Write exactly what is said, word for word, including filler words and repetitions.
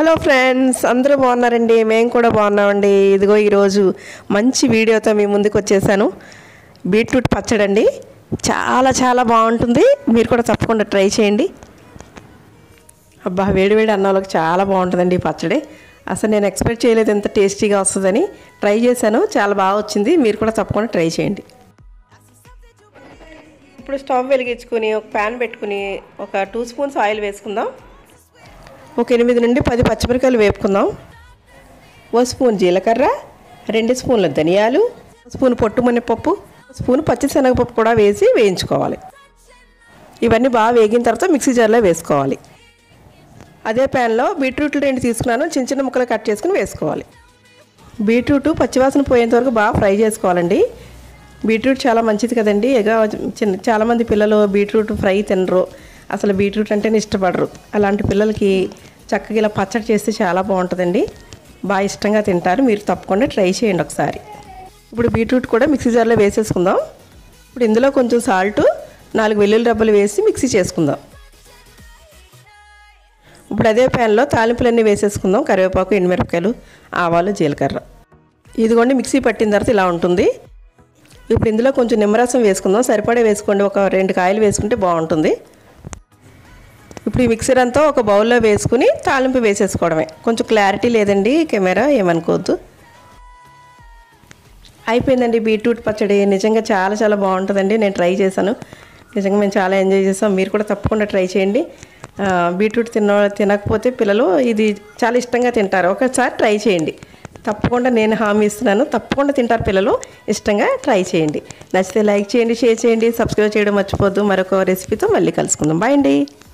Hello friends, అందరూ బాగున్నారండి? మేము కూడా బాగున్నామండి. ఇదిగో ఈరోజు మంచి వీడియోతో మీ ముందుకు వచ్చేసాను. బీట్రూట్ పచ్చడి అండి, చాలా చాలా బాగుంటుంది. మీరు కూడా తప్పకుండా ట్రై చేయండి. అబ్బా, వేడివేడి అన్నంలోకి చాలా బాగుంటుందండి ఈ పచ్చడి. అసలు నేను ఎక్స్పెక్ట్ చేయలేదు ఎంత టేస్టీగా వస్తుందని. ట్రై చేశాను, చాలా బాగా వచ్చింది. మీరు కూడా తప్పకుండా ట్రై చేయండి. ఇప్పుడు స్టవ్ వెలిగించుకొని ఒక ప్యాన్ పెట్టుకుని ఒక టూ స్పూన్స్ ఆయిల్ వేసుకుందాం. ఒక ఎనిమిది నుండి పది పచ్చిమిరకాయలు వేపుకుందాం. ఓ స్పూన్ జీలకర్ర, రెండు స్పూన్ల ధనియాలు, స్పూన్ పొట్టు మినపప్పు, స్పూన్ పచ్చిశనగపప్పు కూడా వేసి వేయించుకోవాలి. ఇవన్నీ బాగా వేగిన తర్వాత మిక్సీ జార్లో వేసుకోవాలి. అదే ప్యాన్లో బీట్రూట్లు రెండు తీసుకున్నాను, చిన్న చిన్న ముక్కలు కట్ చేసుకుని వేసుకోవాలి. బీట్రూట్ పచ్చివాసన పోయేంత వరకు బాగా ఫ్రై చేసుకోవాలండి. బీట్రూట్ చాలా మంచిది కదండి. ఎగా చిన్న చాలామంది పిల్లలు బీట్రూట్ ఫ్రై తినరు, అసలు బీట్రూట్ అంటేనే ఇష్టపడరు. అలాంటి పిల్లలకి చక్కగా ఇలా పచ్చడి చేస్తే చాలా బాగుంటుందండి. బాగా ఇష్టంగా తింటారు. మీరు తప్పకుండా ట్రై చేయండి ఒకసారి. ఇప్పుడు బీట్రూట్ కూడా మిక్సీ జార్లో వేసేసుకుందాం. ఇప్పుడు ఇందులో కొంచెం సాల్ట్, నాలుగు వెల్లుల్లి రబ్బలు వేసి మిక్సీ చేసుకుందాం. ఇప్పుడు అదే ప్యాన్లో తాలింపులన్నీ వేసేసుకుందాం. కరివేపాకు, ఎండుమిరపకాయలు, ఆవాలు, జీలకర్ర. ఇదిగోండి మిక్సీ పట్టిన తర్వాత ఇలా ఉంటుంది. ఇప్పుడు ఇందులో కొంచెం నిమ్మరసం వేసుకుందాం. సరిపడే వేసుకోండి, ఒక రెండు కాయలు వేసుకుంటే బాగుంటుంది. ఇప్పుడు ఈ మిక్సర్ అంతా ఒక బౌల్లో వేసుకుని తాలింపు వేసేసుకోవడమే. కొంచెం క్లారిటీ లేదండి కెమెరా, ఏమనుకోవద్దు. అయిపోయిందండి బీట్రూట్ పచ్చడి. నిజంగా చాలా చాలా బాగుంటుందండి. నేను ట్రై చేశాను, నిజంగా మేము చాలా ఎంజాయ్ చేసాం. మీరు కూడా తప్పకుండా ట్రై చేయండి. బీట్రూట్ తిన తినకపోతే పిల్లలు ఇది చాలా ఇష్టంగా తింటారు. ఒకసారి ట్రై చేయండి తప్పకుండా. నేను హామీ ఇస్తున్నాను, తప్పకుండా తింటారు పిల్లలు. ఇష్టంగా ట్రై చేయండి. నచ్చితే లైక్ చేయండి, షేర్ చేయండి, సబ్స్క్రైబ్ చేయడం మర్చిపోద్దు. మరొక రెసిపీతో మళ్ళీ కలుసుకుందాం. బాయ్ అండి.